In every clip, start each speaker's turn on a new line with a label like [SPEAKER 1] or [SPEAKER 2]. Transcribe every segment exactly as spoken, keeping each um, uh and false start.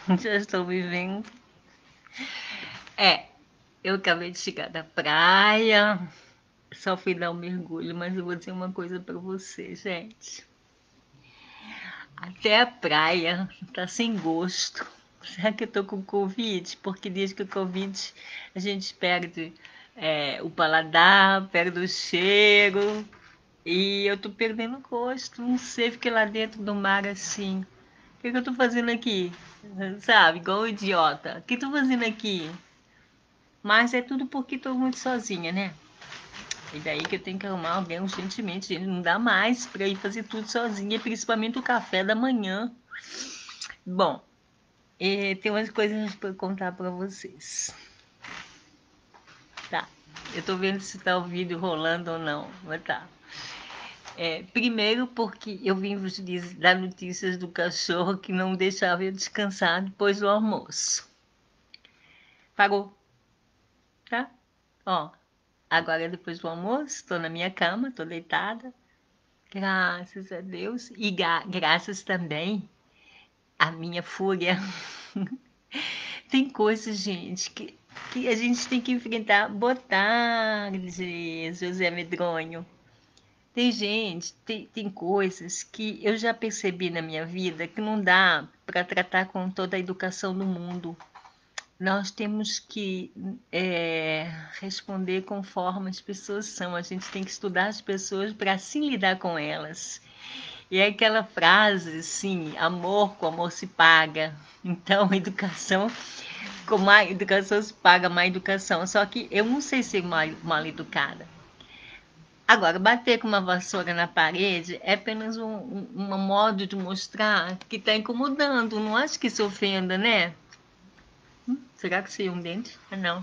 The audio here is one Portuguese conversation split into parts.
[SPEAKER 1] Já estou vivendo. É, eu acabei de chegar da praia, só fui dar um mergulho, mas eu vou dizer uma coisa pra você, gente. Até a praia tá sem gosto. Será que eu tô com Covid? Porque diz que o Covid a gente perde é, o paladar, perde o cheiro. E eu tô perdendo gosto. Não sei, fiquei lá dentro do mar assim. O que, que eu tô fazendo aqui? Sabe, igual um idiota. O que eu tô fazendo aqui? Mas é tudo porque tô muito sozinha, né? E daí que eu tenho que arrumar alguém urgentemente. Gente, não dá mais pra ir fazer tudo sozinha, principalmente o café da manhã. Bom, eh, tem umas coisas pra contar pra vocês. Tá. Eu tô vendo se tá o vídeo rolando ou não, mas tá. É, primeiro porque eu vim vos dar notícias do cachorro que não deixava eu descansar depois do almoço. Parou, tá? Ó, agora depois do almoço, estou na minha cama, estou deitada. Graças a Deus. E graças também à minha fúria. Tem coisas, gente, que, que a gente tem que enfrentar. Boa tarde, José Medronho. Tem gente, tem, tem coisas que eu já percebi na minha vida que não dá para tratar com toda a educação do mundo. Nós temos que é, responder conforme as pessoas são. A gente tem que estudar as pessoas para assim lidar com elas. E é aquela frase, assim, amor com amor se paga. Então, educação, com má educação se paga má educação. Só que eu não sei ser mal, mal educada. Agora, bater com uma vassoura na parede é apenas um, um, um modo de mostrar que está incomodando. Não acho que isso ofenda, né? Hum, será que seria um dente? Ah, não.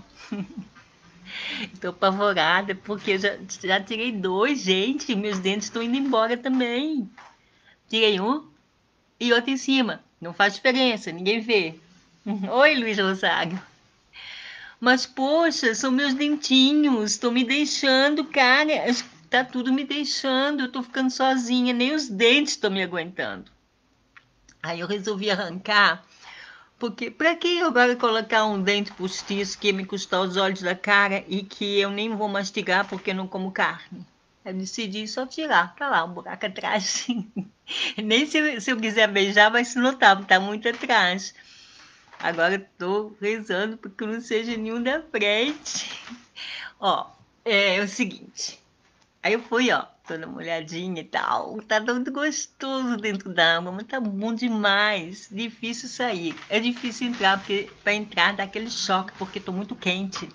[SPEAKER 1] Estou apavorada porque eu já, já tirei dois, gente. Meus dentes estão indo embora também. Tirei um e outro em cima. Não faz diferença, ninguém vê. Oi, Luiz Rosário. Mas, poxa, são meus dentinhos. Estão me deixando, cara. Tá tudo me deixando. Eu tô ficando sozinha. Nem os dentes estão me aguentando. Aí eu resolvi arrancar. Porque pra que agora colocar um dente postiço que ia me custar os olhos da cara e que eu nem vou mastigar porque eu não como carne? Eu decidi só tirar. Tá lá, um buraco atrás. Nem se eu, se eu quiser beijar vai se notar, porque tá muito atrás. Agora estou rezando porque não seja nenhum da frente. Ó, é, é o seguinte. Aí eu fui, ó, dando uma olhadinha e tal. Tá muito gostoso dentro da água, mas tá bom demais. Difícil sair. É difícil entrar, porque para entrar dá aquele choque, porque tô muito quente.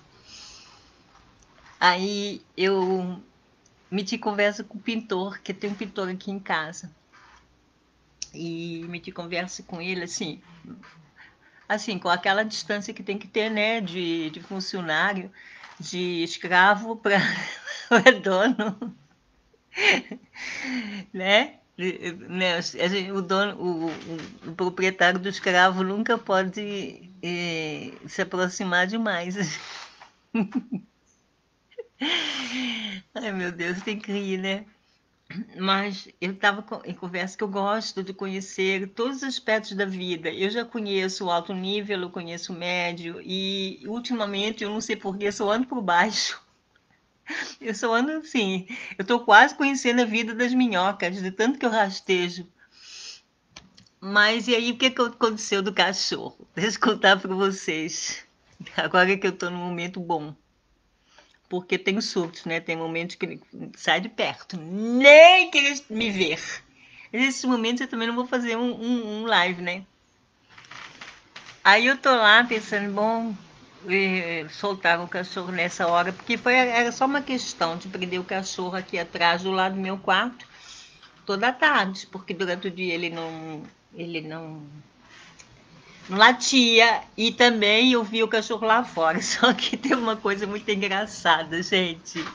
[SPEAKER 1] Aí eu meti conversa com o pintor, que tem um pintor aqui em casa. E meti conversa com ele assim, assim, com aquela distância que tem que ter, né, de, de funcionário, de escravo para dono, né? né? O dono, o, o, o proprietário do escravo nunca pode eh, se aproximar demais. Ai, meu Deus, tem que rir, né? Mas eu estava em conversa que eu gosto de conhecer todos os aspectos da vida. Eu já conheço o alto nível, eu conheço o médio, e ultimamente eu não sei porquê, só ando por baixo. Eu só ando assim. Eu estou quase conhecendo a vida das minhocas, de tanto que eu rastejo. Mas e aí, o que aconteceu do cachorro? Deixa eu contar para vocês. Agora que eu estou num momento bom. Porque tem surtos, né? Tem momentos que ele sai de perto, nem querer me ver. Nesses momentos eu também não vou fazer um, um, um live, né? Aí eu tô lá pensando, bom, eh, soltar o cachorro nessa hora, porque foi, era só uma questão de prender o cachorro aqui atrás do lado do meu quarto toda a tarde, porque durante o dia ele não, ele não, não latia e também eu vi o cachorro lá fora. Só que tem uma coisa muito engraçada, gente.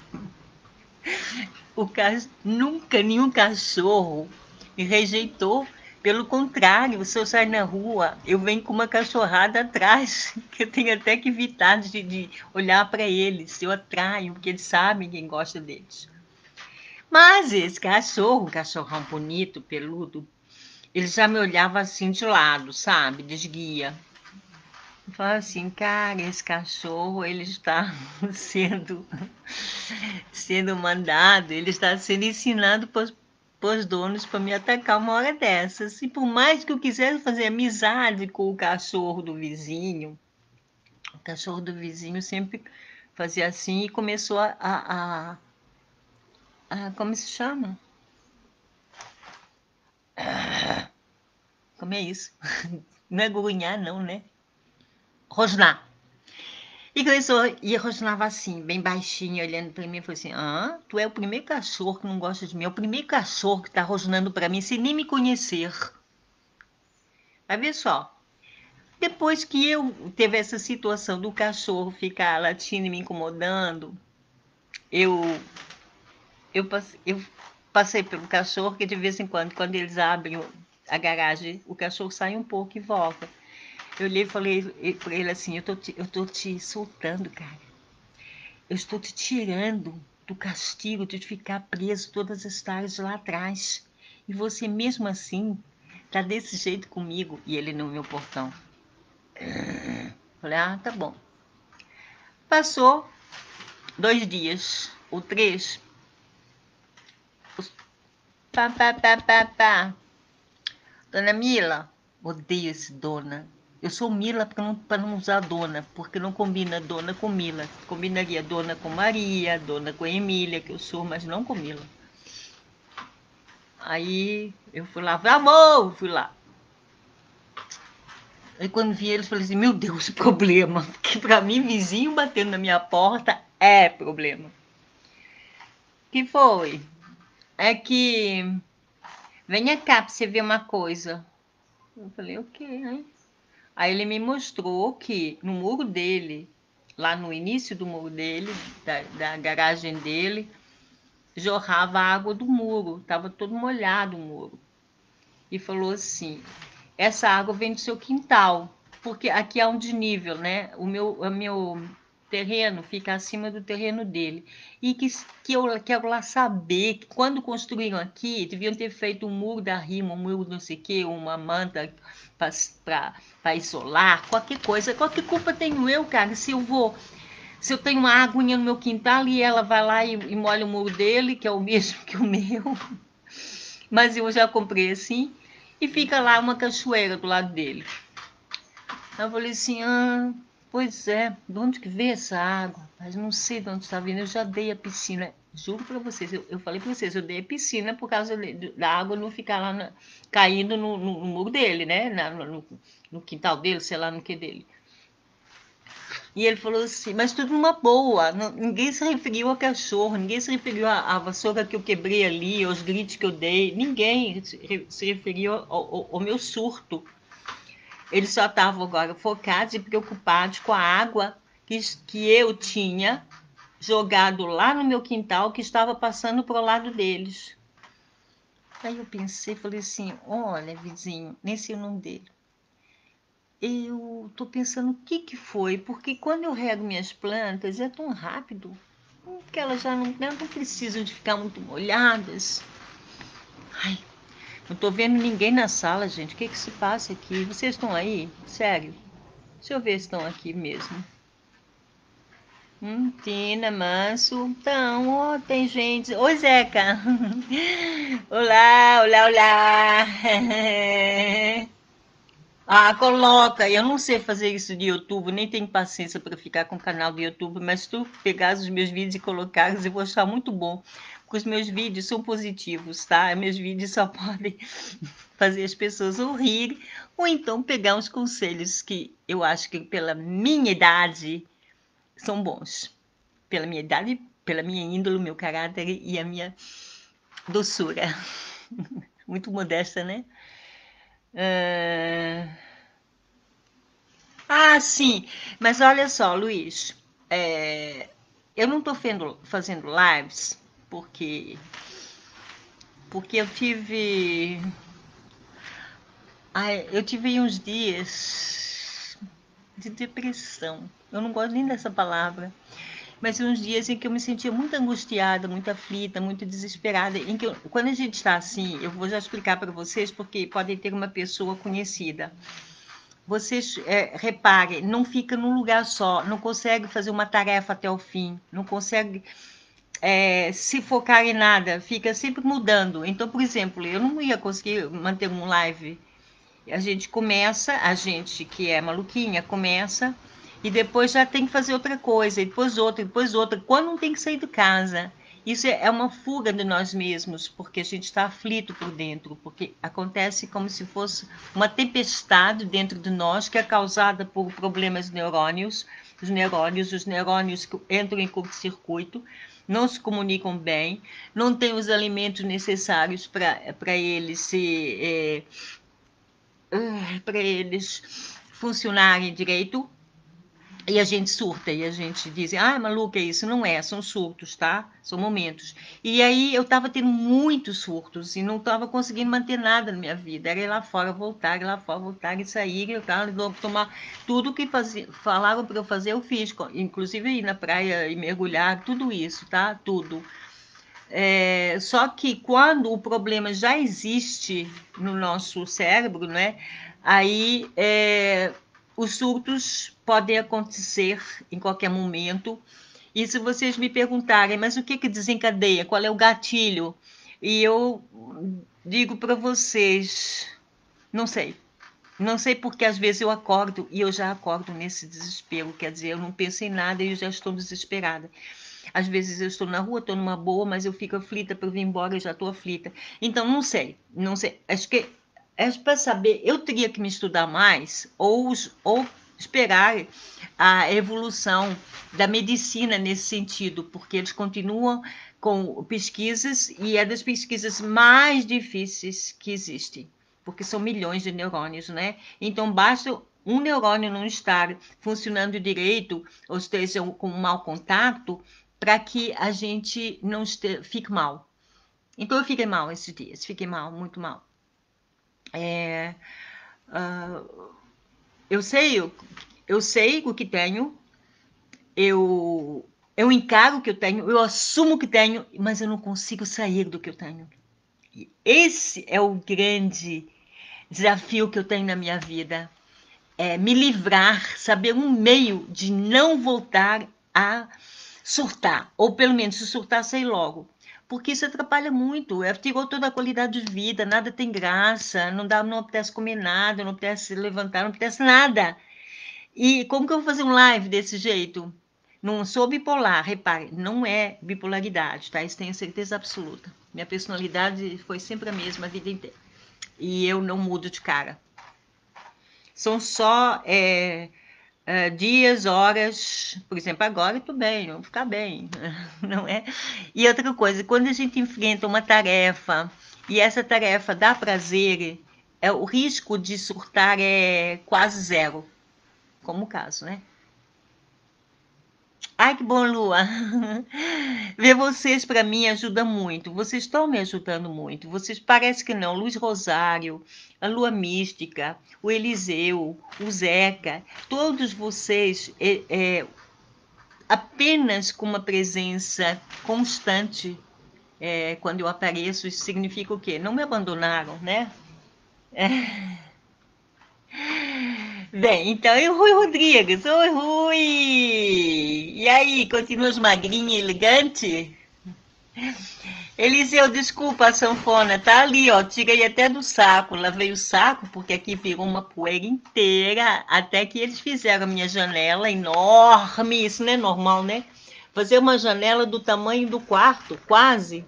[SPEAKER 1] O ca... Nunca nenhum cachorro me rejeitou. Pelo contrário, se eu sair na rua, eu venho com uma cachorrada atrás, que eu tenho até que evitar de, de olhar para eles. Eu atraio, porque eles sabem quem gosta deles. Mas esse cachorro, um cachorrão bonito, peludo, ele já me olhava assim de lado, sabe? Desguia. Eu falava assim, cara, esse cachorro, ele está sendo, sendo mandado, ele está sendo ensinado para os donos para me atacar uma hora dessas. E por mais que eu quisesse fazer amizade com o cachorro do vizinho, o cachorro do vizinho sempre fazia assim e começou a, a, a, a como se chama? Como é isso? Não é grunhar, não, né? Rosnar. E começou, e rosnava assim, bem baixinho, olhando para mim, e falou assim, ah, tu é o primeiro cachorro que não gosta de mim, é o primeiro cachorro que tá rosnando para mim, sem nem me conhecer. Vai ver só. Depois que eu teve essa situação do cachorro ficar latindo e me incomodando, eu, eu, passei, eu passei pelo cachorro, que de vez em quando, quando eles abrem a garagem, o cachorro sai um pouco e volta. Eu olhei e falei para ele assim, eu tô, te, eu tô te soltando, cara. Eu estou te tirando do castigo de ficar preso todas as tardes lá atrás. E você mesmo assim tá desse jeito comigo. E ele no meu portão. Falei, ah, tá bom. Passou dois dias, ou três. Pá, pá, pá, pá, pá. Dona Mila, odeio esse dona. Eu sou Mila para não, para não usar dona, porque não combina dona com Mila. Combinaria dona com Maria, dona com Emília, que eu sou, mas não com Mila. Aí eu fui lá, amor, fui lá. Aí quando vi eles, falei assim, meu Deus, problema. Que pra mim, vizinho batendo na minha porta é problema. Que foi? É que, venha cá pra você ver uma coisa. Eu falei, o quê, hein? Aí ele me mostrou que no muro dele, lá no início do muro dele, da, da garagem dele, jorrava a água do muro. Tava todo molhado o muro. E falou assim, essa água vem do seu quintal, porque aqui há um desnível, né? O meu, o meu terreno fica acima do terreno dele. E que, que eu quero lá saber que quando construíram aqui, deviam ter feito um muro da rima, um muro não sei o quê, uma manta para isolar, qualquer coisa. Qualquer culpa tenho eu, cara, se eu vou. Se eu tenho uma aguinha no meu quintal e ela vai lá e, e molha o muro dele, que é o mesmo que o meu, mas eu já comprei assim, e fica lá uma cachoeira do lado dele. Eu falei assim, ah, pois é, de onde que veio essa água? Mas não sei de onde está vindo, eu já dei a piscina. Juro para vocês, eu, eu falei para vocês, eu dei a piscina por causa de, da água não ficar lá na, caindo no, no, no muro dele, né? Na, no, no quintal dele, sei lá no que dele. E ele falou assim, mas tudo numa boa, não, ninguém se referiu ao cachorro, ninguém se referiu à, à vassoura que eu quebrei ali, aos gritos que eu dei, ninguém se, se referiu ao, ao, ao meu surto. Eles só estavam agora focados e preocupados com a água que, que eu tinha jogado lá no meu quintal, que estava passando para o lado deles. Aí eu pensei, falei assim, olha, vizinho, nem sei o nome dele. Eu tô pensando o que que foi, porque quando eu rego minhas plantas é tão rápido que elas já não, não precisam de ficar muito molhadas. Ai, não tô vendo ninguém na sala, gente. O que que se passa aqui? Vocês estão aí? Sério? Deixa eu ver se estão aqui mesmo. Hum, Tina, Manso. Então, ó, tem gente. Oi, Zeca. Olá, olá, olá. Ah, coloca. Eu não sei fazer isso de YouTube, nem tenho paciência para ficar com o canal do YouTube, mas se tu pegar os meus vídeos e colocares, eu vou achar muito bom. Porque os meus vídeos são positivos, tá? Meus vídeos só podem fazer as pessoas ou rir, ou então pegar uns conselhos que eu acho que pela minha idade são bons. Pela minha idade, pela minha índole, meu caráter e a minha doçura. Muito modesta, né? Uh... Ah, sim. Mas olha só, Luiz. É... Eu não estou fazendo lives porque porque eu tive Ai, eu tive uns dias de depressão. Eu não gosto nem dessa palavra. mas uns dias em que eu me sentia muito angustiada, muito aflita, muito desesperada, em que eu, quando a gente está assim, eu vou já explicar para vocês, porque podem ter uma pessoa conhecida. Vocês é, reparem, não fica num lugar só, não consegue fazer uma tarefa até o fim, não consegue é, se focar em nada, fica sempre mudando. Então, por exemplo, eu não ia conseguir manter um live. A gente começa, a gente que é maluquinha, começa e depois já tem que fazer outra coisa, e depois outra, e depois outra, quando não tem que sair de casa. Isso é uma fuga de nós mesmos, porque a gente está aflito por dentro, porque acontece como se fosse uma tempestade dentro de nós que é causada por problemas neurônios, os neurônios, os neurônios que entram em curto-circuito, não se comunicam bem, não têm os alimentos necessários para eles se... É, para eles funcionarem direito, e a gente surta, e a gente diz, ah, maluca, isso não é, são surtos, tá? São momentos. E aí eu estava tendo muitos surtos, e não estava conseguindo manter nada na minha vida, era ir lá fora, voltar, ir lá fora, voltar, e sair, eu tava, tomar tudo que fazia, falaram para eu fazer, eu fiz, inclusive ir na praia e mergulhar, tudo isso, tá? Tudo. É, só que quando o problema já existe no nosso cérebro, né, aí é, os surtos podem acontecer em qualquer momento. E se vocês me perguntarem, mas o que, que desencadeia? Qual é o gatilho? E eu digo para vocês, não sei. Não sei porque às vezes eu acordo e eu já acordo nesse desespero. Quer dizer, eu não penso em nada e eu já estou desesperada. Às vezes eu estou na rua, estou numa boa, mas eu fico aflita para vir embora, eu já estou aflita. Então, não sei, não sei. Acho que é para saber, eu teria que me estudar mais ou, ou esperar a evolução da medicina nesse sentido, porque eles continuam com pesquisas e é das pesquisas mais difíceis que existem, porque são milhões de neurônios, né? Então, basta um neurônio não estar funcionando direito ou esteja com um mau contato para que a gente não este, fique mal. Então eu fiquei mal esses dias, fiquei mal, muito mal. É, uh, eu sei, eu, eu sei o que tenho, eu, eu encaro o que eu tenho, eu assumo o que tenho, mas eu não consigo sair do que eu tenho. E esse é o grande desafio que eu tenho na minha vida. É me livrar, saber um meio de não voltar a surtar, ou pelo menos se surtar, sair logo. Porque isso atrapalha muito, é, tirou toda a qualidade de vida, nada tem graça, não dá, não apetece comer nada, não apetece levantar, não apetece nada. E como que eu vou fazer um live desse jeito? Não sou bipolar, repare, não é bipolaridade, tá? Isso tenho certeza absoluta. Minha personalidade foi sempre a mesma a vida inteira. E eu não mudo de cara. São só é, é, dias, horas, por exemplo, agora eu estou bem, eu vou ficar bem, não é? E outra coisa, quando a gente enfrenta uma tarefa e essa tarefa dá prazer, é, o risco de surtar é quase zero, como o caso, né? Ai, que bom, Lua! Ver vocês, para mim, ajuda muito. Vocês estão me ajudando muito. Vocês parece que não. Luiz Rosário, a Lua Mística, o Eliseu, o Zeca, todos vocês, é, é, apenas com uma presença constante, é, quando eu apareço, isso significa o quê? Não me abandonaram, né? É. Bem, então, e o Rui Rodrigues? Oi, Rui! E aí, continuas magrinha e elegante? Eliseu, desculpa a sanfona, tá ali, ó, tirei até do saco, lavei o saco, porque aqui virou uma poeira inteira, até que eles fizeram a minha janela enorme, isso não é normal, né? Fazer uma janela do tamanho do quarto, quase.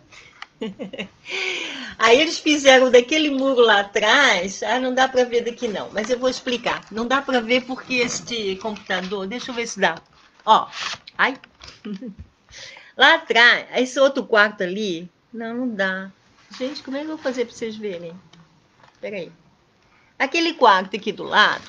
[SPEAKER 1] Aí eles fizeram daquele muro lá atrás, ah, não dá para ver daqui não, mas eu vou explicar. Não dá para ver porque este computador, deixa eu ver se dá. Ó, ai. Lá atrás, esse outro quarto ali, não, não dá. Gente, como é que eu vou fazer para vocês verem? Peraí. Aquele quarto aqui do lado,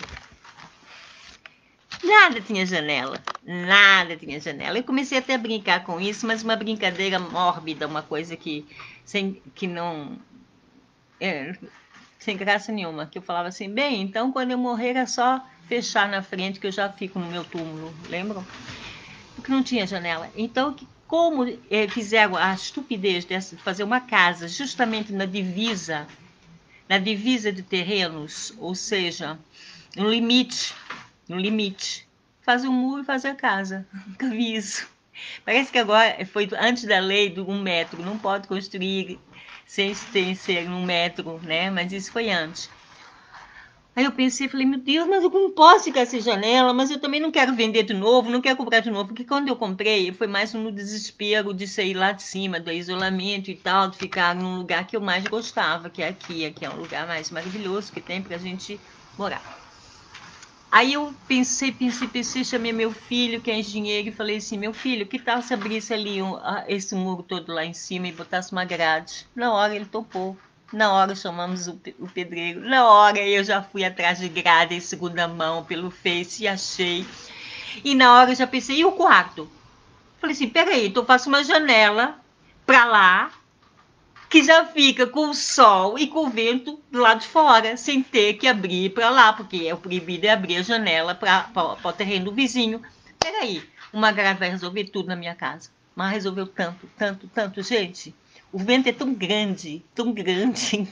[SPEAKER 1] nada tinha janela, nada tinha janela. Eu comecei até a brincar com isso, mas uma brincadeira mórbida, uma coisa que, sem, que não... É, sem graça nenhuma, que eu falava assim, bem, então quando eu morrer é só fechar na frente que eu já fico no meu túmulo, lembram? porque não tinha janela. Então, como é, fizeram a estupidez de fazer uma casa justamente na divisa, na divisa de terrenos, ou seja, no limite, no limite, faz um muro e faz a casa. Nunca vi isso. Parece que agora foi antes da lei do um metro, não pode construir sem, sem ser um metro, né? Mas isso foi antes. Aí eu pensei, falei, meu Deus, mas eu não posso ficar sem janela, mas eu também não quero vender de novo, não quero comprar de novo, porque quando eu comprei, foi mais no desespero de sair lá de cima, do isolamento e tal, de ficar num lugar que eu mais gostava, que é aqui, aqui é um lugar mais maravilhoso que tem pra gente morar. Aí eu pensei, pensei, pensei, chamei meu filho, que é engenheiro, e falei assim, meu filho, que tal se abrisse ali um, esse muro todo lá em cima e botasse uma grade? Na hora ele topou. Na hora chamamos o, o pedreiro. Na hora eu já fui atrás de grade em segunda mão pelo Face e achei. E na hora eu já pensei, e o quarto? Falei assim, peraí, então eu faço uma janela pra lá, que já fica com o sol e com o vento do lado de fora, sem ter que abrir para lá, porque é o proibido é abrir a janela para o terreno do vizinho. Peraí, uma grade vai resolver tudo na minha casa. Mas resolveu tanto, tanto, tanto, gente. O vento é tão grande, tão grande,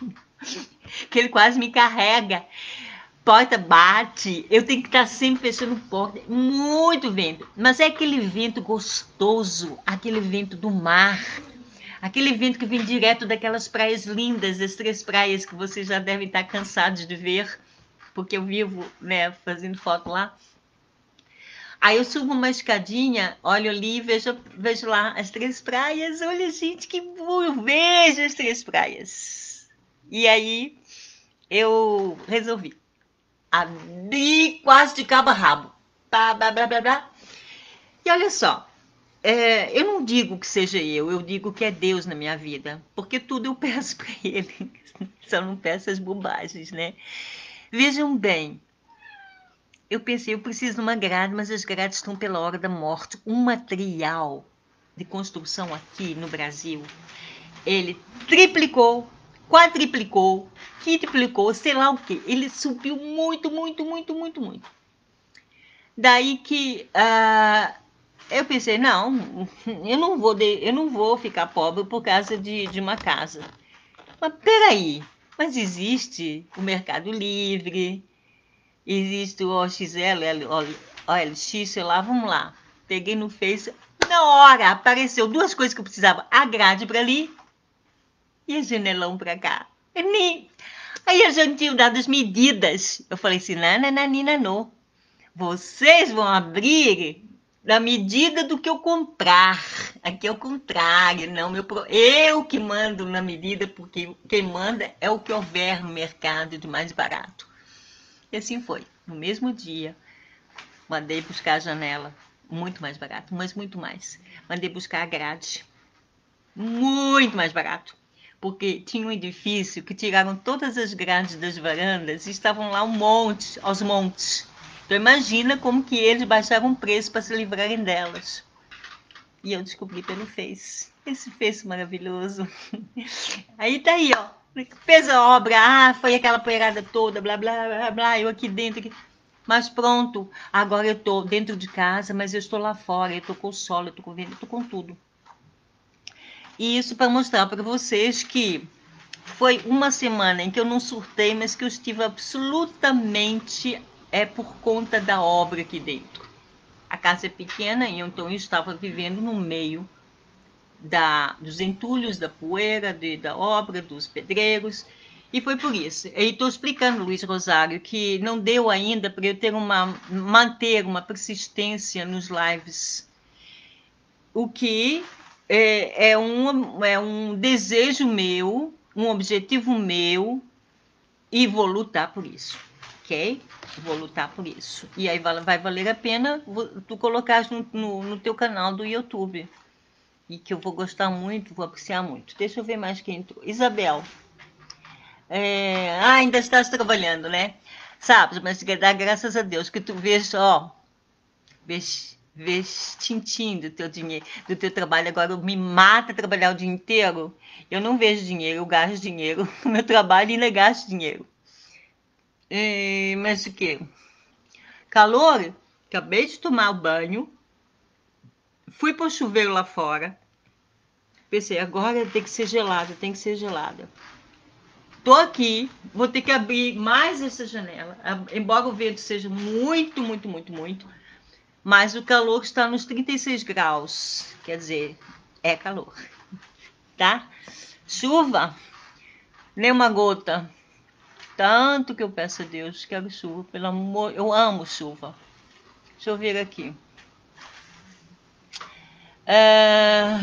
[SPEAKER 1] que ele quase me carrega. Porta bate, eu tenho que estar sempre fechando porta. Muito vento. Mas é aquele vento gostoso, aquele vento do mar. Aquele vento que vem direto daquelas praias lindas, as três praias que vocês já devem estar cansados de ver, porque eu vivo, né, fazendo foto lá. Aí eu subo uma escadinha, olho ali e vejo, vejo lá as três praias. Olha, gente, que burro, vejo as três praias. E aí eu resolvi abrir quase de cabo a rabo. Blá, blá, blá, blá, blá. E olha só, É, eu não digo que seja eu, eu digo que é Deus na minha vida, porque tudo eu peço para Ele, só não peço as bobagens, né? Vejam bem, eu pensei, eu preciso de uma grade, mas as grades estão pela hora da morte. Um material de construção aqui no Brasil, ele triplicou, quadriplicou, quintuplicou, sei lá o que. Ele subiu muito, muito, muito, muito, muito. Daí que uh, eu pensei, não, eu não vou, de, eu não vou ficar pobre por causa de, de uma casa. Mas peraí, mas existe o Mercado Livre, existe o O X L, O L X, sei lá, vamos lá. Peguei no Face, na hora apareceu duas coisas que eu precisava, a grade para ali e a janelão para cá. Nem... Aí eu já tinha dado as medidas. Eu falei assim, nananina, não. Vocês vão abrir na medida do que eu comprar. Aqui é o contrário, não. Meu pro... Eu que mando na medida, porque quem manda é o que houver no mercado de mais barato. E assim foi. No mesmo dia, mandei buscar a janela, muito mais barato, mas muito mais. Mandei buscar a grade, muito mais barato. Porque tinha um edifício que tiraram todas as grades das varandas e estavam lá um monte, aos montes. Então imagina como que eles baixaram o preço para se livrarem delas. E eu descobri pelo Face. Esse Face maravilhoso. Aí tá aí, ó. Fez a obra, ah, foi aquela poeirada toda, blá, blá, blá, blá, eu aqui dentro. Aqui. Mas pronto, agora eu tô dentro de casa, mas eu estou lá fora, eu tô com o sol, eu tô com vento, eu tô com tudo. E isso para mostrar para vocês que foi uma semana em que eu não surtei, mas que eu estive absolutamente é por conta da obra aqui dentro. A casa é pequena, e então eu estava vivendo no meio da, dos entulhos, da poeira, de, da obra, dos pedreiros, e foi por isso. E estou explicando, Luiz Rosário, que não deu ainda para eu ter uma, manter uma persistência nos lives, o que é, é, um, é um desejo meu, um objetivo meu, e vou lutar por isso, ok? Vou lutar por isso. E aí vai, vai valer a pena tu colocar no, no, no teu canal do YouTube. E que eu vou gostar muito, vou apreciar muito. Deixa eu ver mais quem entrou. Isabel. É, ah, ainda estás trabalhando, né? Sabes, mas dá graças a Deus que tu vês, ó, vês, vês tintim do teu dinheiro, do teu trabalho. Agora me mata trabalhar o dia inteiro. Eu não vejo dinheiro, eu gasto dinheiro. No meu trabalho ainda gasto dinheiro. É, mas o que? Calor? Acabei de tomar o banho. fui pro chuveiro lá fora. Pensei, agora tem que ser gelada, tem que ser gelada. Tô aqui, vou ter que abrir mais essa janela. Embora o vento seja muito, muito, muito, muito, mas o calor está nos trinta e seis graus. Quer dizer, é calor, tá? Chuva, nem uma gota. Tanto que eu peço a Deus, quero chuva, pelo amor, eu amo chuva. Deixa eu ver aqui. É...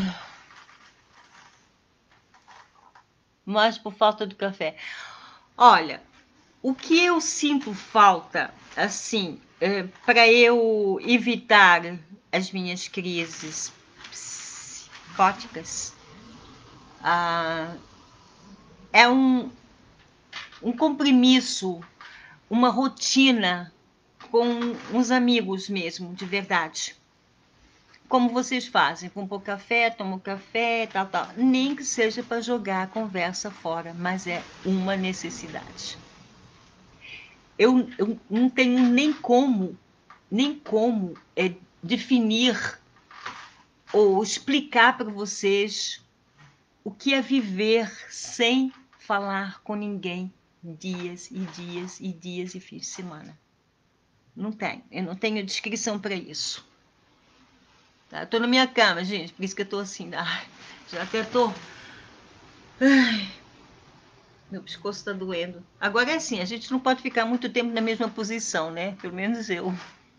[SPEAKER 1] Mas por falta do café. Olha, o que eu sinto falta, assim, é, para eu evitar as minhas crises psicóticas, ah, é um, um compromisso, uma rotina com uns amigos mesmo, de verdade. Como vocês fazem, compram café, tomam café, tal, tal. Nem que seja para jogar a conversa fora, mas é uma necessidade. Eu, eu não tenho nem como, nem como é, definir ou explicar para vocês o que é viver sem falar com ninguém dias e dias e dias e fins de semana. Não tenho, eu não tenho descrição para isso. Tá? Tô na minha cama, gente, por isso que eu tô assim, ah, já até tô... Ai, meu pescoço tá doendo. Agora é assim, a gente não pode ficar muito tempo na mesma posição, né? Pelo menos eu.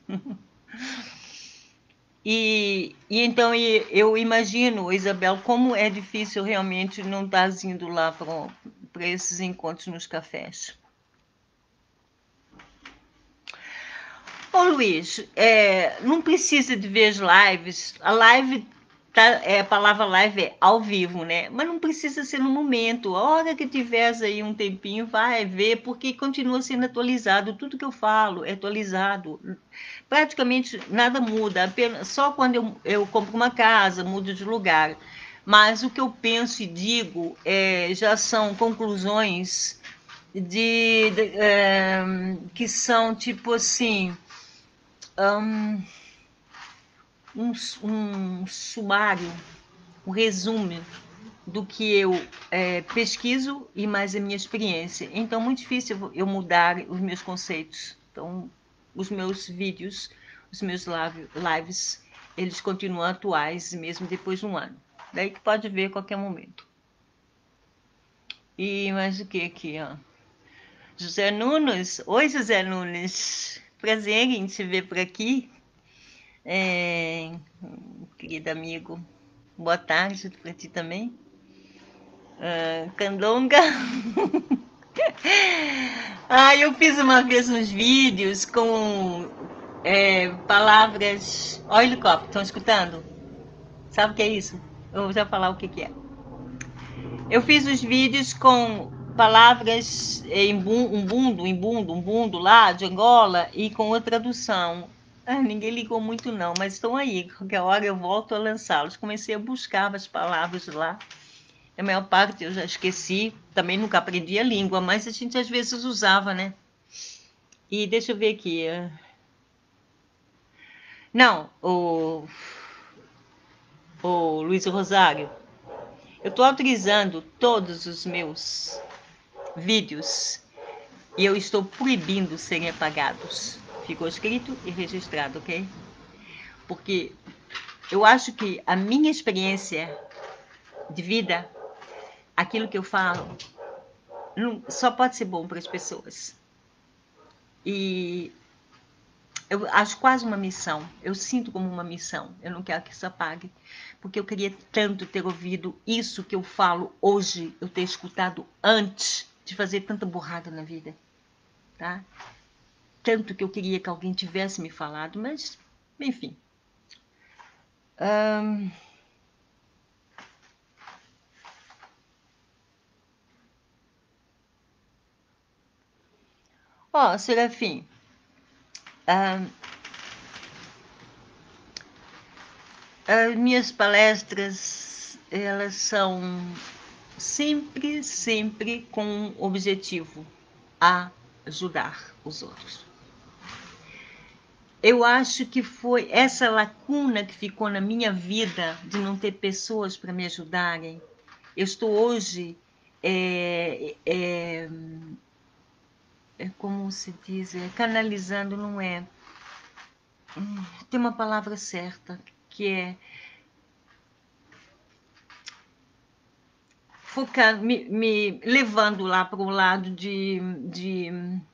[SPEAKER 1] E, e então e, eu imagino, Isabel, como é difícil realmente não estar indo lá para esses encontros nos cafés. Ô Luiz, é, não precisa de ver as lives. A live, tá, é, a palavra live é ao vivo, né? Mas não precisa ser no momento. A hora que tiver aí um tempinho, vai ver, porque continua sendo atualizado. Tudo que eu falo é atualizado. Praticamente nada muda, apenas, só quando eu, eu compro uma casa, mudo de lugar. Mas o que eu penso e digo é, já são conclusões de, de é, que são tipo assim... Um, um, um sumário, um resumo do que eu é, pesquiso e mais a minha experiência. Então, é muito difícil eu mudar os meus conceitos. Então, os meus vídeos, os meus live, lives, eles continuam atuais mesmo depois de um ano. Daí que pode ver a qualquer momento. E mais o que aqui, ó? José Nunes. Oi, José Nunes. Prazer em te ver por aqui. É, querido amigo, boa tarde para ti também. Uh, Candonga. Ah, eu fiz uma vez uns vídeos com é, palavras. Ó, o helicóptero, estão escutando? Sabe o que é isso? Eu vou já falar o que, que é. Eu fiz os vídeos com palavras em umbundo, umbundo, umbundo lá de Angola e com a tradução. Ah, ninguém ligou muito não, mas estão aí. Qualquer hora eu volto a lançá-los. Comecei a buscar as palavras lá. A maior parte eu já esqueci. Também nunca aprendi a língua, mas a gente às vezes usava, né? E deixa eu ver aqui. Não, o, o Luiz Rosário. Eu estou autorizando todos os meus vídeos e eu estou proibindo serem apagados. Ficou escrito e registrado, ok? Porque eu acho que a minha experiência de vida, aquilo que eu falo, não, só pode ser bom para as pessoas. E eu acho quase uma missão. Eu sinto como uma missão. Eu não quero que isso apague. Porque eu queria tanto ter ouvido isso que eu falo hoje, eu ter escutado antes de fazer tanta burrada na vida. Tá? Tanto que eu queria que alguém tivesse me falado, mas, enfim. Um... Ó, oh, Serafim, um... as minhas palestras, elas são sempre, sempre com um objetivo, a ajudar os outros. eu acho que foi essa lacuna que ficou na minha vida de não ter pessoas para me ajudarem. Eu estou hoje, é, é, é como se diz, é, canalizando, não é? Tem uma palavra certa, que é focar, me, me levando lá para o lado de, de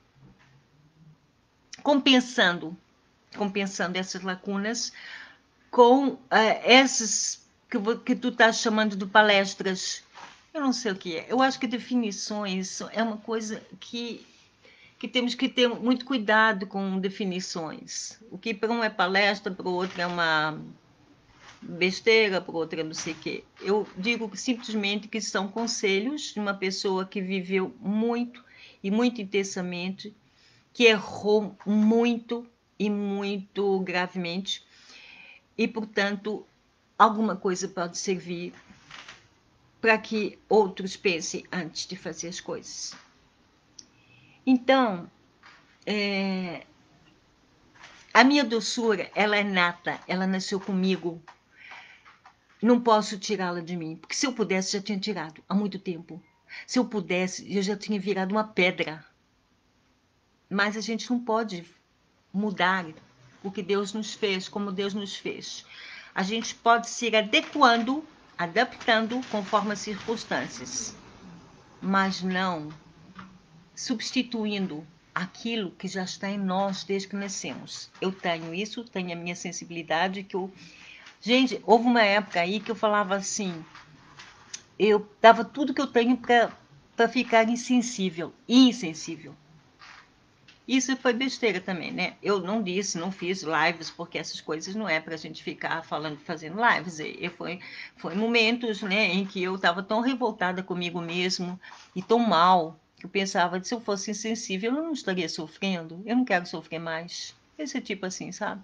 [SPEAKER 1] compensando, compensando essas lacunas com uh, essas que, que tu estás chamando de palestras. Eu não sei o que é. Eu acho que definições é uma coisa que, que temos que ter muito cuidado com definições. O que para um é palestra, para o outro é uma besteira, para o outro é não sei o quê. Eu digo simplesmente que são conselhos de uma pessoa que viveu muito e muito intensamente, que errou muito e muito gravemente, e, portanto, alguma coisa pode servir para que outros pensem antes de fazer as coisas. Então, é, a minha doçura, ela é nata, ela nasceu comigo. Não posso tirá-la de mim, porque se eu pudesse, já tinha tirado há muito tempo. Se eu pudesse, eu já tinha virado uma pedra. Mas a gente não pode mudar o que Deus nos fez, como Deus nos fez. A gente pode se ir adequando, adaptando conforme as circunstâncias, mas não substituindo aquilo que já está em nós desde que nascemos. Eu tenho isso, tenho a minha sensibilidade, que eu... Gente, houve uma época aí que eu falava assim, eu dava tudo que eu tenho para ficar insensível, insensível. Isso foi besteira também, né? Eu não disse, não fiz lives, porque essas coisas não é para a gente ficar falando, fazendo lives. E foi, foi momentos, né, em que eu estava tão revoltada comigo mesmo e tão mal, que eu pensava, se eu fosse insensível, eu não estaria sofrendo. Eu não quero sofrer mais. Esse tipo assim, sabe?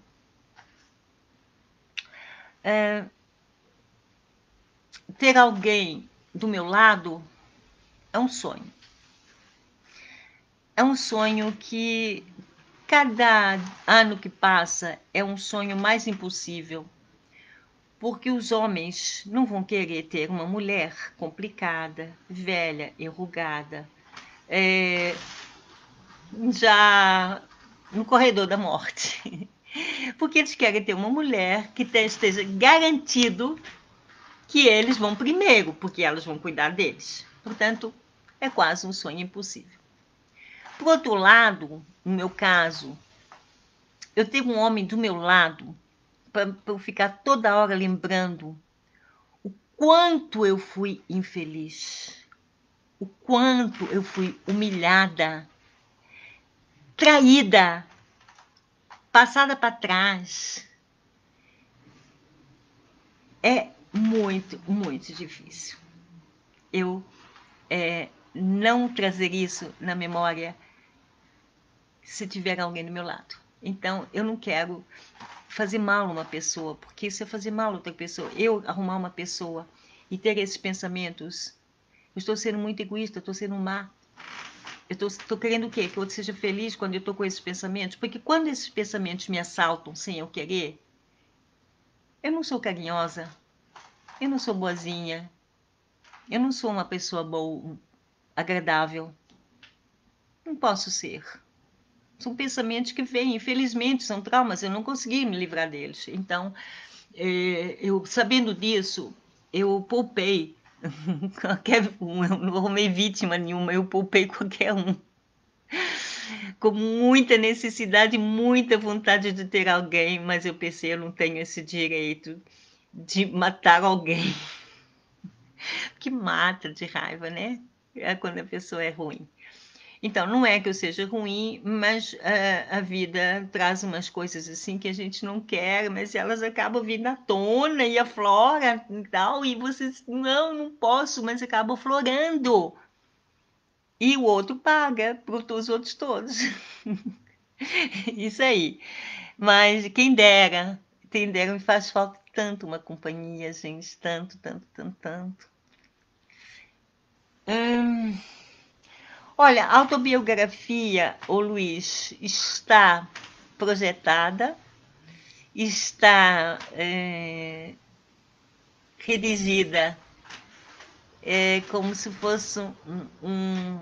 [SPEAKER 1] É, ter alguém do meu lado é um sonho. É um sonho que cada ano que passa é um sonho mais impossível, porque os homens não vão querer ter uma mulher complicada, velha, enrugada, é, já no corredor da morte. Porque eles querem ter uma mulher que esteja garantido que eles vão primeiro, porque elas vão cuidar deles. Portanto, é quase um sonho impossível. Por outro lado, no meu caso, eu tenho um homem do meu lado para eu ficar toda hora lembrando o quanto eu fui infeliz, o quanto eu fui humilhada, traída, passada para trás. É muito, muito difícil. Eu é, não trazer isso na memória se tiver alguém do meu lado. Então, eu não quero fazer mal a uma pessoa, porque isso é fazer mal a outra pessoa. Eu arrumar uma pessoa e ter esses pensamentos, eu estou sendo muito egoísta, eu estou sendo má. Eu estou querendo o quê? Que eu seja feliz quando eu estou com esses pensamentos? Porque quando esses pensamentos me assaltam sem eu querer, eu não sou carinhosa, eu não sou boazinha, eu não sou uma pessoa boa, agradável. Não posso ser. São pensamentos que vêm, infelizmente, são traumas, eu não consegui me livrar deles. Então, é, eu sabendo disso, eu poupei qualquer um, eu não arrumei vítima nenhuma, eu poupei qualquer um. Com muita necessidade, muita vontade de ter alguém, mas eu pensei, eu não tenho esse direito de matar alguém. Que mata de raiva, né? É quando a pessoa é ruim. Então, não é que eu seja ruim, mas uh, a vida traz umas coisas assim que a gente não quer, mas elas acabam vindo à tona e aflora e tal, e você, não, não posso, mas acaba florando. E o outro paga para os outros todos. Isso aí. Mas quem dera, quem dera, me faz falta tanto uma companhia, gente, tanto, tanto, tanto, tanto. Hum, olha, a autobiografia, ô Luiz, está projetada, está é, redigida é, como se fosse um, um,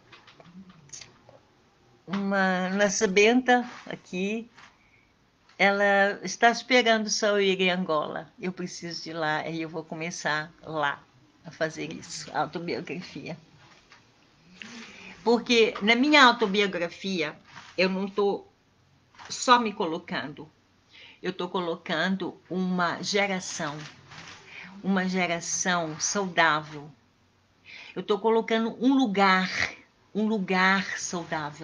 [SPEAKER 1] uma nascimento aqui. Ela está esperando só eu ir em Angola. Eu preciso de ir lá e eu vou começar lá a fazer isso, a autobiografia. Porque na minha autobiografia eu não estou só me colocando, eu estou colocando uma geração, uma geração saudável. Eu estou colocando um lugar, um lugar saudável.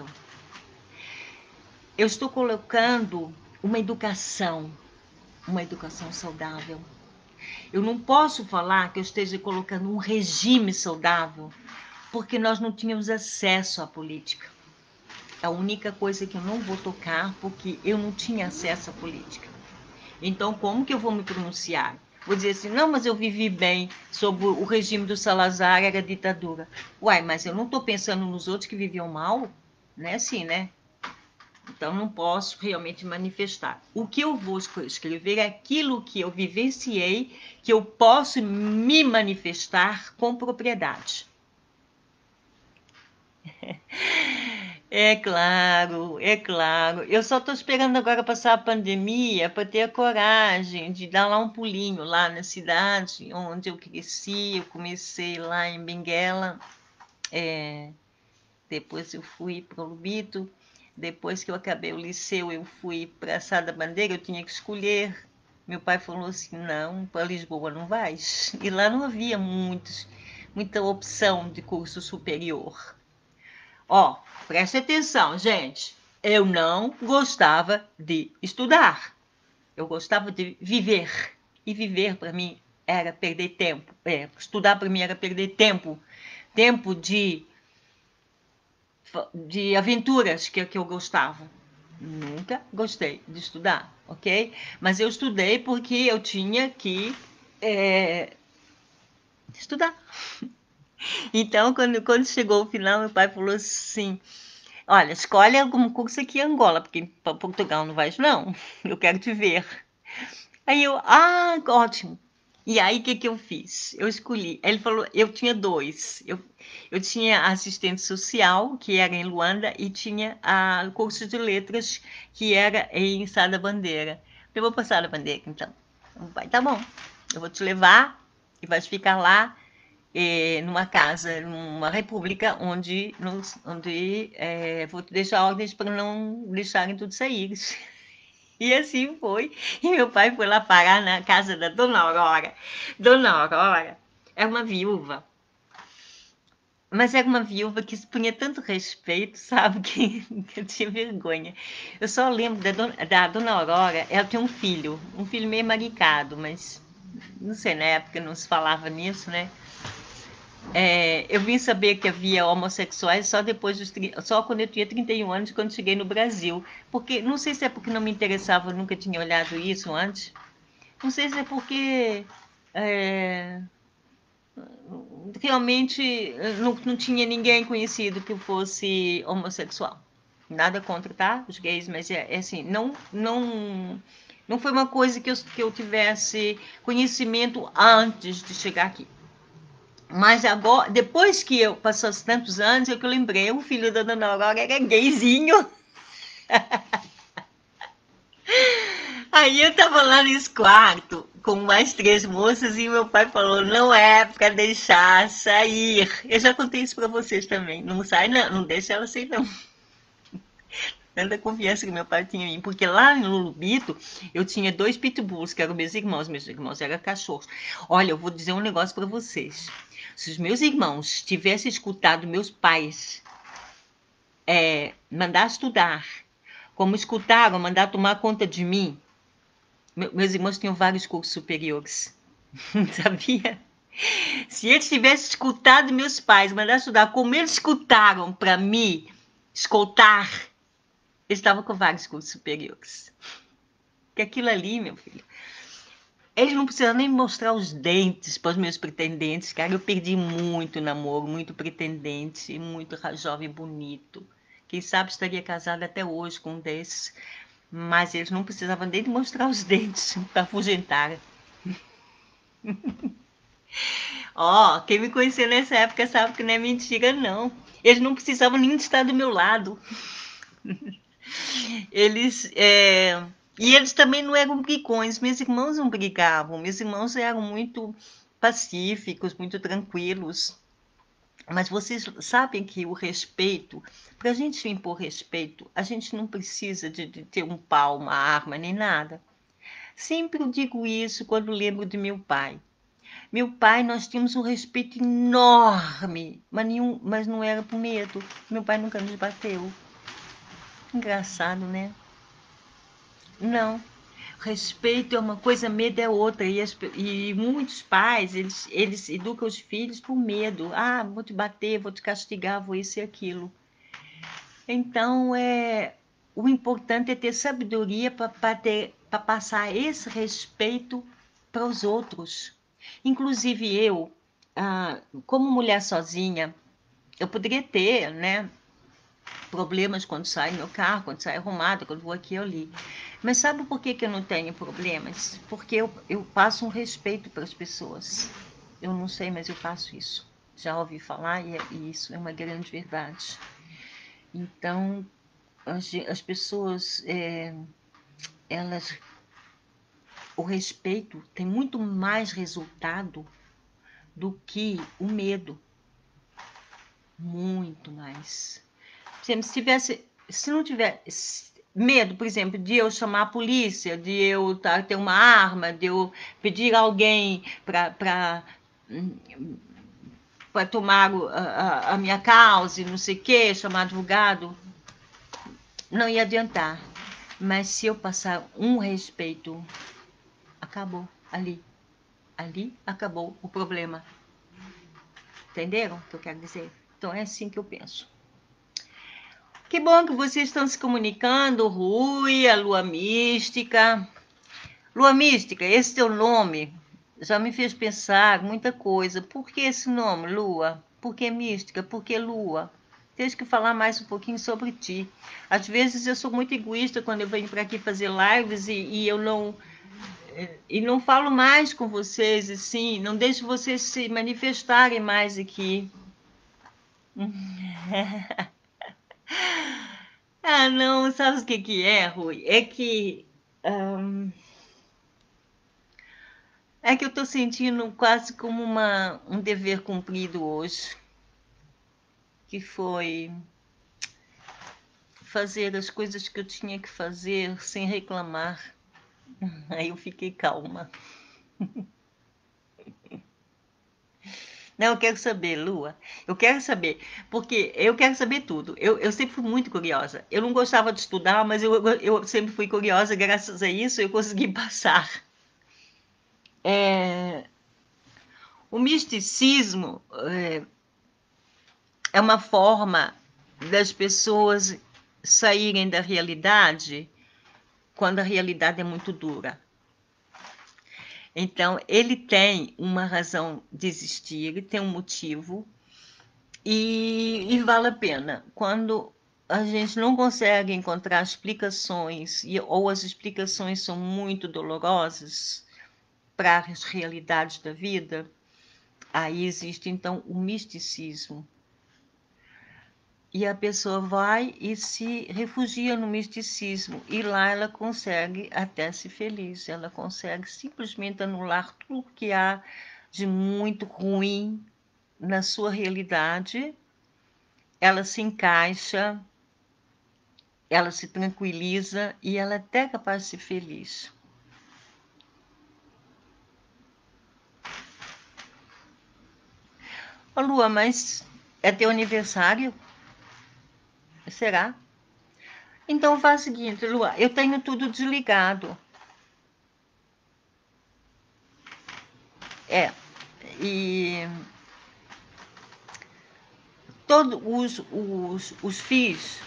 [SPEAKER 1] Eu estou colocando uma educação, uma educação saudável. Eu não posso falar que eu esteja colocando um regime saudável, porque nós não tínhamos acesso à política. É a única coisa que eu não vou tocar, porque eu não tinha acesso à política. Então, como que eu vou me pronunciar? Vou dizer assim, não, mas eu vivi bem sob o regime do Salazar, era ditadura. Uai, mas eu não estou pensando nos outros que viviam mal? Não é assim, né? Então, não posso realmente manifestar. O que eu vou escrever é aquilo que eu vivenciei, que eu posso me manifestar com propriedade. É claro, é claro. Eu só estou esperando agora passar a pandemia para ter a coragem de dar lá um pulinho lá na cidade onde eu cresci. Eu comecei lá em Benguela, é, depois eu fui para o Lubito. Depois que eu acabei o liceu, eu fui para a Sá da Bandeira, eu tinha que escolher. Meu pai falou assim, não, para Lisboa não vais. E lá não havia muitos, muita opção de curso superior. Ó, preste atenção, gente. Eu não gostava de estudar. Eu gostava de viver. E viver para mim era perder tempo. É, estudar para mim era perder tempo. Tempo de de aventuras que, que eu gostava. Nunca gostei de estudar, ok? Mas eu estudei porque eu tinha que é, estudar. Então, quando, quando chegou o final, meu pai falou assim, olha, escolhe algum curso aqui em Angola, porque para Portugal não vais não, eu quero te ver. Aí eu, ah, ótimo. E aí, o que, que eu fiz? Eu escolhi. Ele falou, eu tinha dois. Eu, eu tinha assistente social, que era em Luanda, e tinha o curso de letras, que era em Sá da Bandeira. Eu vou passar da Bandeira, então. Vai, tá bom. Eu vou te levar e vais ficar lá eh, numa casa, numa república, onde, nos, onde eh, vou te deixar ordens para não deixarem tudo sair. E assim foi. E meu pai foi lá parar na casa da Dona Aurora. Dona Aurora é uma viúva. Mas era uma viúva que se punha tanto respeito, sabe, que, que eu tinha vergonha. Eu só lembro da Dona, da Dona Aurora, ela tem um filho, um filho meio maricado, mas não sei, na época não se falava nisso, né? É, eu vim saber que havia homossexuais só depois dos só quando eu tinha trinta e um anos, quando cheguei no Brasil. Porque não sei se é porque não me interessava, eu nunca tinha olhado isso antes. Não sei se é porque é, realmente não, não tinha ninguém conhecido que fosse homossexual. Nada contra, tá? Os gays, mas é, é assim, não, não, não foi uma coisa que eu, que eu tivesse conhecimento antes de chegar aqui. Mas agora, depois que eu passou tantos anos, é que eu lembrei, o filho da Dona Aurora era gayzinho. Aí eu tava lá nesse quarto com mais três moças e meu pai falou, não é pra deixar sair. Eu já contei isso pra vocês também. Não sai não, não deixa ela sair não. Tanta confiança que meu pai tinha em mim. Porque lá no Lubito, eu tinha dois pitbulls, que eram meus irmãos. Meus irmãos eram cachorros. Olha, eu vou dizer um negócio pra vocês. Se os meus irmãos tivessem escutado meus pais é, mandar estudar, como escutaram, mandar tomar conta de mim, meus irmãos tinham vários cursos superiores. Sabia? Se eles tivessem escutado meus pais mandar estudar, como eles escutaram para me escoltar, eles estavam com vários cursos superiores. Que aquilo ali, meu filho, eles não precisam nem mostrar os dentes para os meus pretendentes, cara. Eu perdi muito namoro, muito pretendente, muito jovem bonito. Quem sabe estaria casada até hoje com um desses. mas eles não precisavam nem de mostrar os dentes para afugentar. Ó, oh, quem me conheceu nessa época sabe que não é mentira, não. Eles não precisavam nem de estar do meu lado. Eles, é... E eles também não eram brigões, meus irmãos não brigavam, meus irmãos eram muito pacíficos, muito tranquilos. Mas vocês sabem que o respeito, para a gente impor respeito, a gente não precisa de, de ter um pau, uma arma, nem nada. Sempre eu digo isso quando lembro de meu pai. Meu pai, nós tínhamos um respeito enorme, mas, nenhum, mas não era por medo. Meu pai nunca nos bateu. Engraçado, né? Não. Respeito é uma coisa, medo é outra. E, as, e muitos pais, eles, eles educam os filhos por medo. Ah, vou te bater, vou te castigar, vou isso e aquilo. Então, é, o importante é ter sabedoria para passar esse respeito para os outros. Inclusive eu, ah, como mulher sozinha, eu poderia ter, né, problemas quando saio no meu carro, quando saio arrumada, quando vou aqui ou ali. Mas sabe por que, que eu não tenho problemas? Porque eu, eu passo um respeito para as pessoas. Eu não sei, mas eu faço isso. Já ouvi falar e, e isso é uma grande verdade. Então, as, as pessoas, é, elas, o respeito tem muito mais resultado do que o medo. Muito mais. Por exemplo, se tivesse, se não tiver medo, por exemplo, de eu chamar a polícia, de eu tá, ter uma arma, de eu pedir alguém para para tomar a, a, a minha causa e não sei o que, chamar advogado, não ia adiantar. Mas se eu passar um respeito, acabou ali. Ali acabou o problema. Entenderam o que eu quero dizer? Então é assim que eu penso. Que bom que vocês estão se comunicando, Rui, a Lua Mística. Lua Mística, esse teu nome já me fez pensar muita coisa. Por que esse nome, Lua? Por que Mística? Por que Lua? Tens que falar mais um pouquinho sobre ti. Às vezes eu sou muito egoísta quando eu venho para aqui fazer lives e, e eu não... E não falo mais com vocês, assim, não deixo vocês se manifestarem mais aqui. Ah, não, sabe o que, que é, Rui? É que... Um, é que eu estou sentindo quase como uma, um dever cumprido hoje. Que foi fazer as coisas que eu tinha que fazer sem reclamar. Aí eu fiquei calma. Não, eu quero saber, Lua. Eu quero saber, porque eu quero saber tudo. Eu, eu sempre fui muito curiosa. Eu não gostava de estudar, mas eu, eu sempre fui curiosa. Graças a isso, eu consegui passar. É, o misticismo é, é uma forma das pessoas saírem da realidade quando a realidade é muito dura. Então, ele tem uma razão de existir, ele tem um motivo, e, e vale a pena. Quando a gente não consegue encontrar explicações, e, ou as explicações são muito dolorosas para as realidades da vida, aí existe, então, o misticismo. E a pessoa vai e se refugia no misticismo. E lá ela consegue até ser feliz. Ela consegue simplesmente anular tudo que há de muito ruim na sua realidade. Ela se encaixa, ela se tranquiliza e ela é até capaz de ser feliz. Ô, Lua, mas é teu aniversário? Será? Então faz o seguinte, Lua, eu tenho tudo desligado. É, e todos os, os, os fins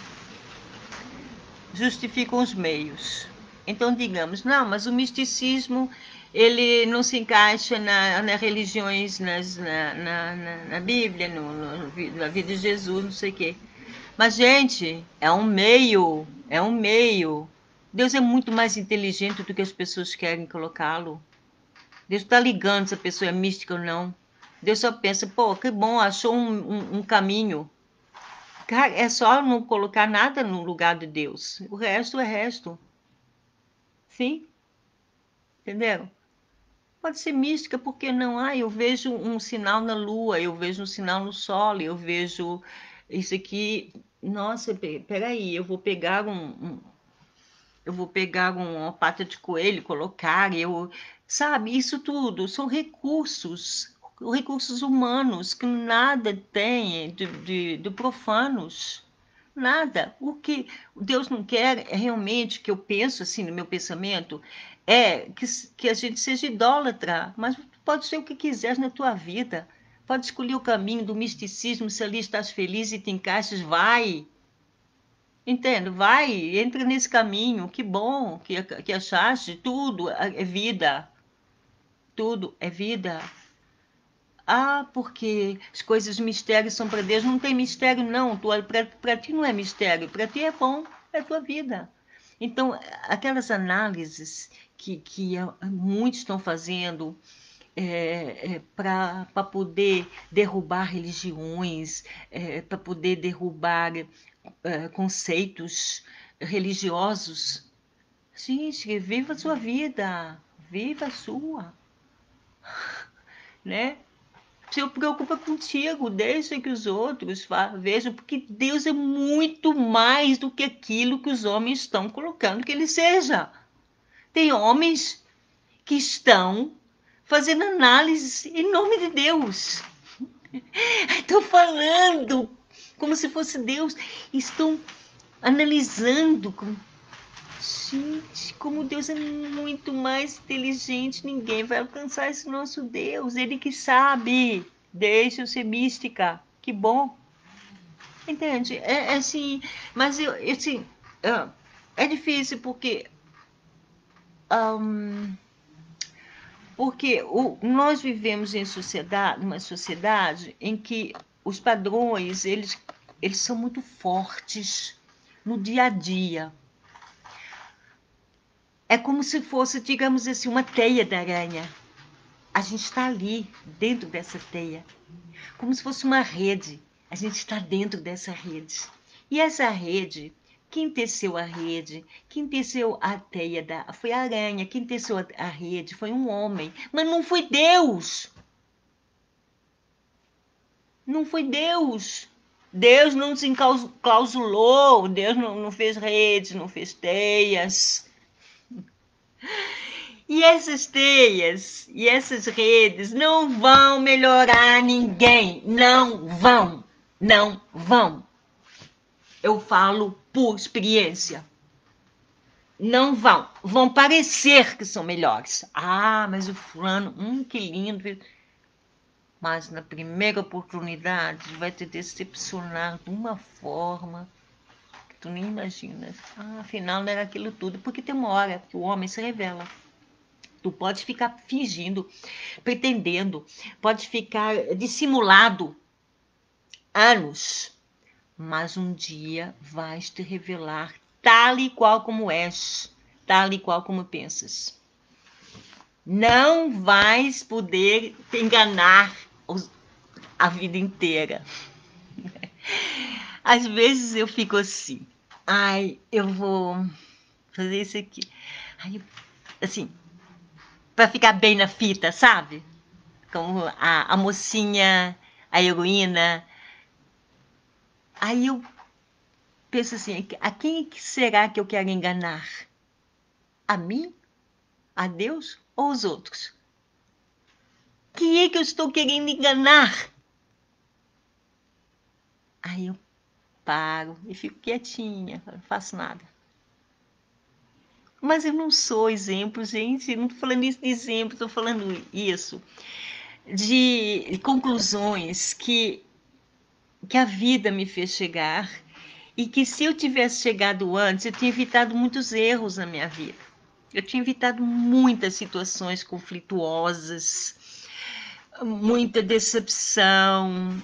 [SPEAKER 1] justificam os meios. Então, digamos, não, mas o misticismo ele não se encaixa na, nas religiões, nas, na, na, na, na Bíblia, no, no, na vida de Jesus, não sei o quê. Mas, gente, é um meio, é um meio. Deus é muito mais inteligente do que as pessoas querem colocá-lo. Deus está ligando se a pessoa é mística ou não. Deus só pensa, pô, que bom, achou um, um, um caminho. Cara, é só não colocar nada no lugar de Deus. O resto é resto. Sim? Entenderam? Pode ser mística, porque não? Ah, eu vejo um sinal na lua, eu vejo um sinal no sol, eu vejo isso aqui. Nossa, peraí, eu vou pegar um, um eu vou pegar uma pata de coelho, colocar, eu, sabe, isso tudo são recursos, recursos humanos que nada tem de, de, de profanos. Nada. O que Deus não quer é realmente, que eu penso assim no meu pensamento, é que, que a gente seja idólatra, mas pode ser o que quiseres na tua vida. Pode escolher o caminho do misticismo, se ali estás feliz e te encaixas, vai. Entende? Vai, entra nesse caminho. Que bom que, que achaste. Tudo é vida. Tudo é vida. Ah, porque as coisas mistérios são para Deus. Não tem mistério, não. Para ti não é mistério. Para ti é bom. É a tua vida. Então, aquelas análises que, que muitos estão fazendo é, é, para poder derrubar religiões, é, para poder derrubar é, conceitos religiosos. Gente, viva a sua vida. Viva a sua. Né? Se preocupa contigo, deixa que os outros vejam, porque Deus é muito mais do que aquilo que os homens estão colocando que ele seja. Tem homens que estão fazendo análises em nome de Deus. Estou falando como se fosse Deus. Estão analisando. Como... Gente, como Deus é muito mais inteligente, ninguém vai alcançar esse nosso Deus. Ele que sabe. Deixa eu ser mística. Que bom. Entende? É, é assim, mas eu, assim, é difícil porque um, porque o, nós vivemos em sociedade, uma sociedade em que os padrões eles, eles são muito fortes no dia a dia. É como se fosse, digamos assim, uma teia de aranha. A gente está ali, dentro dessa teia. Como se fosse uma rede. A gente está dentro dessa rede. E essa rede, quem teceu a rede, quem teceu a teia, da, foi a aranha. Quem teceu a, a rede foi um homem. Mas não foi Deus. Não foi Deus. Deus não se enclausulou. Deus não, não fez redes, não fez teias. E essas teias e essas redes não vão melhorar ninguém. Não vão. Não vão. Eu falo por experiência. Não vão. Vão parecer que são melhores. Ah, mas o fulano, hum, que lindo. Mas na primeira oportunidade vai te decepcionar de uma forma que tu nem imaginas. Ah, afinal não era aquilo tudo. Porque tem uma hora que o homem se revela. Tu pode ficar fingindo, pretendendo, pode ficar dissimulado anos, mas um dia vais te revelar tal e qual como és, tal e qual como pensas. Não vais poder te enganar a vida inteira. Às vezes eu fico assim, ai, eu vou fazer isso aqui. Ai, assim, para ficar bem na fita, sabe? Como a, a mocinha, a heroína. Aí eu penso assim, a quem será que eu quero enganar? A mim? A Deus ou os outros? Quem é que eu estou querendo enganar? Aí eu paro e fico quietinha, não faço nada. Mas eu não sou exemplo, gente, não estou falando isso de exemplo, estou falando isso de conclusões que, que a vida me fez chegar e que se eu tivesse chegado antes, eu tinha evitado muitos erros na minha vida. Eu tinha evitado muitas situações conflituosas, muita decepção,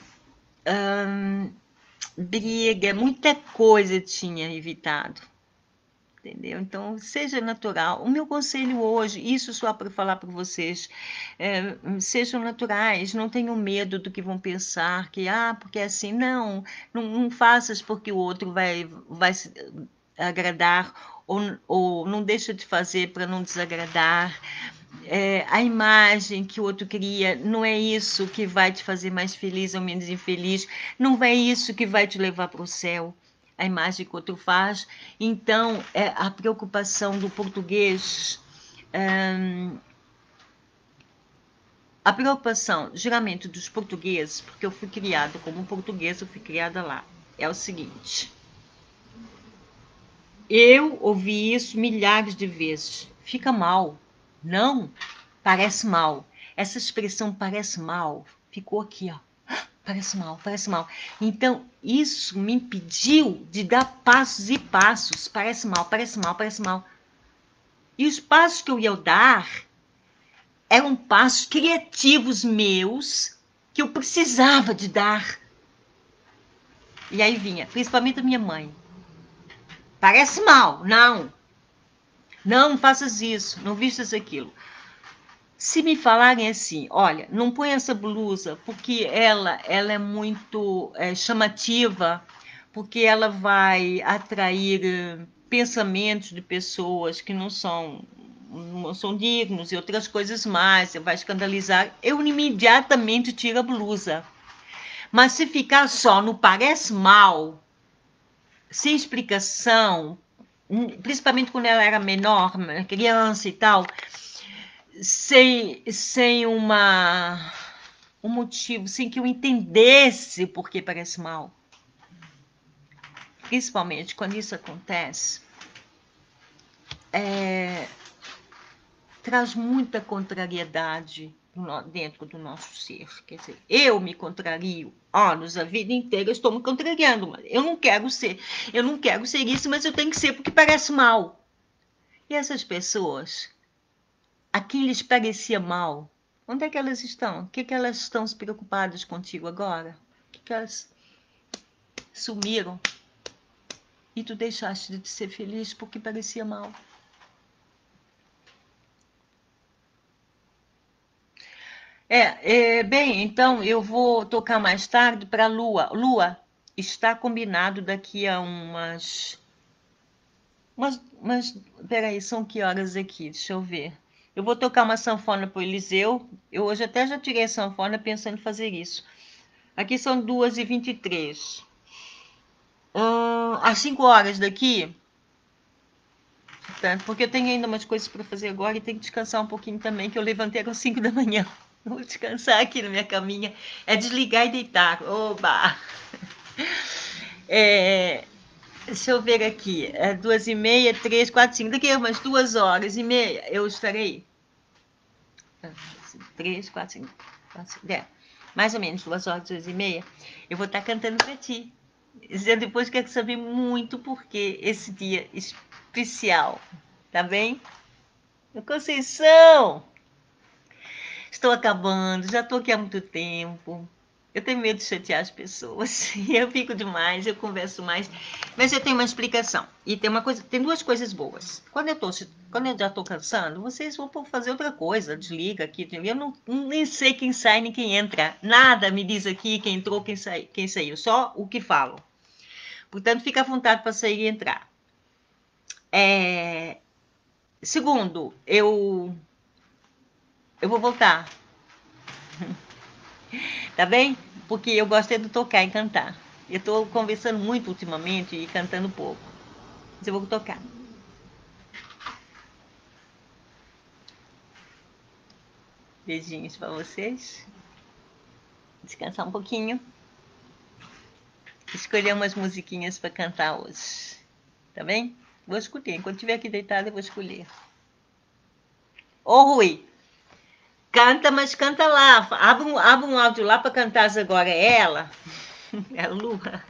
[SPEAKER 1] hum, briga, muita coisa eu tinha evitado. Entendeu? Então, seja natural. O meu conselho hoje, isso só para falar para vocês, é, sejam naturais, não tenham medo do que vão pensar, que, ah, porque é assim, não, não, não faças porque o outro vai, vai se agradar, ou, ou não deixa de fazer para não desagradar. É, a imagem que o outro cria não é isso que vai te fazer mais feliz ou menos infeliz, não é isso que vai te levar para o céu, a imagem que o outro faz. Então, é, a preocupação do português, hum, a preocupação, geralmente, dos portugueses, porque eu fui criada como portuguesa, eu fui criada lá, é o seguinte: eu ouvi isso milhares de vezes. Fica mal. Não, parece mal. Essa expressão parece mal ficou aqui, ó. Parece mal, parece mal. Então, isso me impediu de dar passos e passos. Parece mal, parece mal, parece mal. E os passos que eu ia dar eram passos criativos meus que eu precisava de dar. E aí vinha, principalmente a minha mãe. Parece mal, não. Não faças isso, não vistas aquilo. Se me falarem assim, olha, não põe essa blusa porque ela, ela é muito é, chamativa, porque ela vai atrair eh, pensamentos de pessoas que não são, não são dignos e outras coisas mais, vai escandalizar, eu imediatamente tiro a blusa. Mas se ficar só no parece mal, sem explicação, principalmente quando ela era menor, criança e tal, sem, sem uma, um motivo, sem que eu entendesse por que parece mal. Principalmente quando isso acontece, é, traz muita contrariedade dentro do nosso ser. Quer dizer, eu me contrario anos, a vida inteira eu estou me contrariando. Eu não quero ser, eu não quero ser isso, mas eu tenho que ser porque parece mal. E essas pessoas, a quem lhes parecia mal, onde é que elas estão? O que, é que elas estão se preocupadas contigo agora? O que, é que elas sumiram? E tu deixaste de ser feliz porque parecia mal. É, é, bem, então eu vou tocar mais tarde para a Lua. Lua, está combinado daqui a umas, umas, umas. Peraí, são que horas aqui? Deixa eu ver. Eu vou tocar uma sanfona para o Eliseu. Eu hoje até já tirei a sanfona pensando em fazer isso. Aqui são duas e vinte e três. Hum, às cinco horas daqui, tá? Porque eu tenho ainda umas coisas para fazer agora e tenho que descansar um pouquinho também, que eu levantei às cinco da manhã. Vou descansar aqui na minha caminha. É desligar e deitar. Oba! É, deixa eu ver aqui. É duas e meia, três, quatro, cinco. Daqui a umas duas horas e meia eu estarei. Três, quatro, cinco. Quatro, cinco é, mais ou menos duas horas, duas e meia. Eu vou estar cantando para ti. Depois quero saber muito porque esse dia especial. Tá bem? Conceição! Estou acabando, já estou aqui há muito tempo. Eu tenho medo de chatear as pessoas. Eu fico demais, eu converso mais. Mas eu tenho uma explicação. E tem uma coisa, tem duas coisas boas. Quando eu, tô, quando eu já estou cansando, vocês vão fazer outra coisa. Desliga aqui. Eu não, nem sei quem sai nem quem entra. Nada me diz aqui quem entrou, quem, sai, quem saiu. Só o que falo. Portanto, fica à vontade para sair e entrar. É... Segundo, eu eu vou voltar. Tá bem? Porque eu gosto de tocar e cantar. Eu estou conversando muito ultimamente e cantando pouco. Mas eu vou tocar. Beijinhos para vocês. Descansar um pouquinho. Escolher umas musiquinhas para cantar hoje. Tá bem? Vou escolher. Enquanto estiver aqui deitada, eu vou escolher. Ô, Rui, canta, mas canta lá. Abre um, abre um áudio lá para cantar agora. É ela, é a Lua,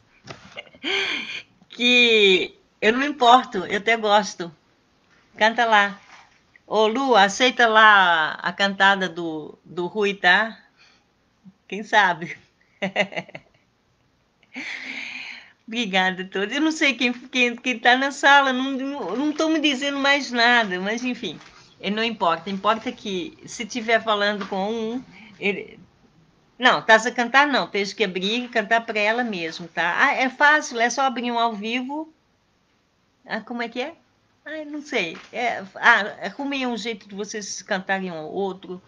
[SPEAKER 1] que eu não me importo, eu até gosto. Canta lá. Ô, Lu, aceita lá a cantada do, do Rui, tá? Quem sabe? Obrigada a todos. Eu não sei quem quem quem está na sala, não não estão me dizendo mais nada, mas enfim, eh, não importa. Importa que se estiver falando com um, ele... Não, estás a cantar não, tens que abrir e cantar para ela mesmo, tá? Ah, é fácil, é só abrir um ao vivo. Ah, como é que é? Ai, não sei. É, ah, arrumem um jeito de vocês cantarem um ao outro.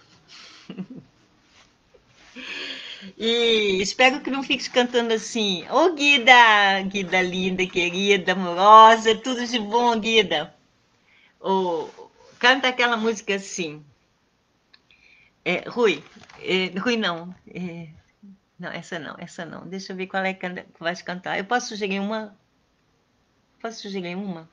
[SPEAKER 1] E espero que não fique cantando assim. Ô, Guida! Guida linda, querida, amorosa, tudo de bom, Guida. Ô, canta aquela música assim. É, Rui, é, Rui não. É, não, essa não, essa não. Deixa eu ver qual é que vai cantar. Eu posso sugerir uma? Posso sugerir uma?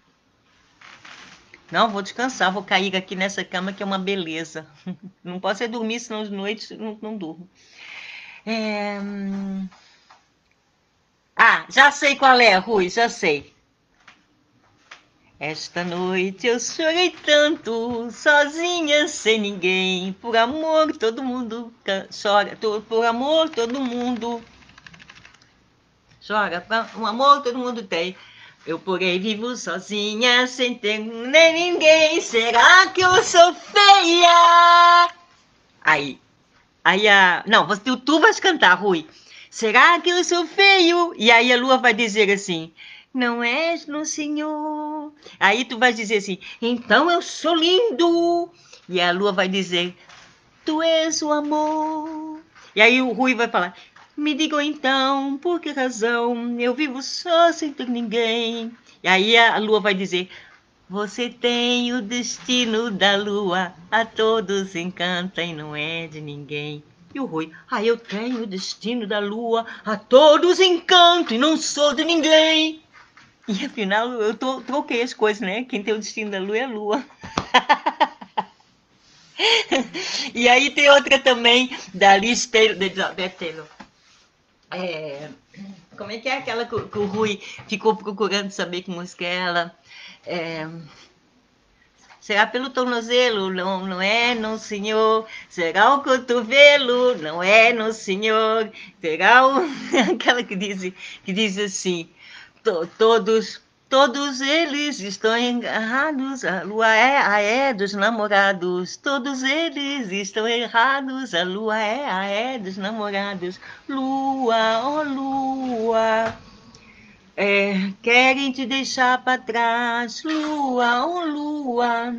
[SPEAKER 1] Não, vou descansar, vou cair aqui nessa cama que é uma beleza. Não posso é dormir, senão de noite não, não durmo. É... Ah, já sei qual é, Rui, já sei. Esta noite eu chorei tanto, sozinha, sem ninguém. Por amor, todo mundo chora. Por amor, todo mundo chora. Por amor, todo mundo tem. Eu, porém, vivo sozinha, sem ter nem ninguém. Será que eu sou feia? Aí, aí a... Não, você, tu vais cantar, Rui. Será que eu sou feio? E aí a lua vai dizer assim... Não és no Senhor. Aí tu vai dizer assim, então eu sou lindo. E a lua vai dizer, tu és o amor. E aí o Rui vai falar, me digam então, por que razão eu vivo só sem ter ninguém? E aí a lua vai dizer, você tem o destino da lua, a todos encanta e não é de ninguém. E o Rui, ah, eu tenho o destino da lua, a todos encanto e não sou de ninguém. E afinal, eu tô, troquei as coisas, né? Quem tem o destino da lua é a lua. E aí tem outra também, da Liz Taylor, de Elizabeth Taylor. É, como é que é aquela que, que o Rui ficou procurando saber que música é ela? É, será pelo tornozelo? Não, não é, não, senhor. Será o cotovelo? Não é, não, senhor. Será o... aquela que diz, que diz assim... Todos, todos eles estão errados, a lua é a é dos namorados. Todos eles estão errados, a lua é a é dos namorados. Lua, oh lua, é, querem te deixar para trás. Lua, oh lua,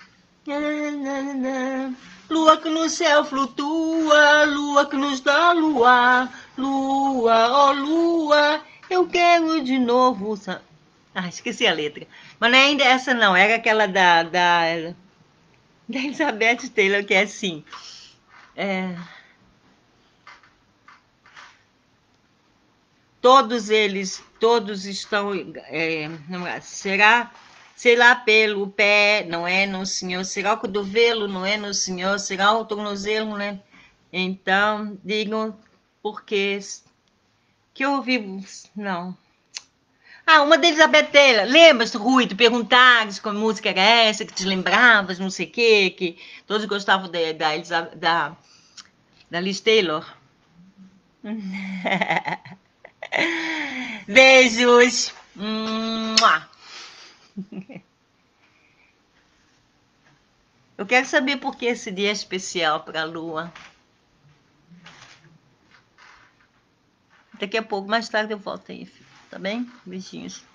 [SPEAKER 1] lua que no céu flutua, lua que nos dá lua. Lua, oh lua, eu quero de novo. Ah, esqueci a letra. Mas não é ainda essa não, era aquela da, da, da Elizabeth Taylor, que é assim. É, todos eles, todos estão... É, será, sei lá, pelo pé, não é no senhor. Será o cotovelo, não é no senhor. Será o tornozelo, não é? Então, digam por quê. Que eu ouvi... Não. Ah, uma da Elizabeth Taylor. Lembras, Rui, tu perguntares qual música era essa, que te lembravas, não sei o quê, que todos gostavam de, da, Elizabeth, da, da Liz Taylor. Beijos. Eu quero saber por que esse dia é especial para a Lua. Daqui a pouco, mais tarde eu volto aí, tá bem? Beijinhos.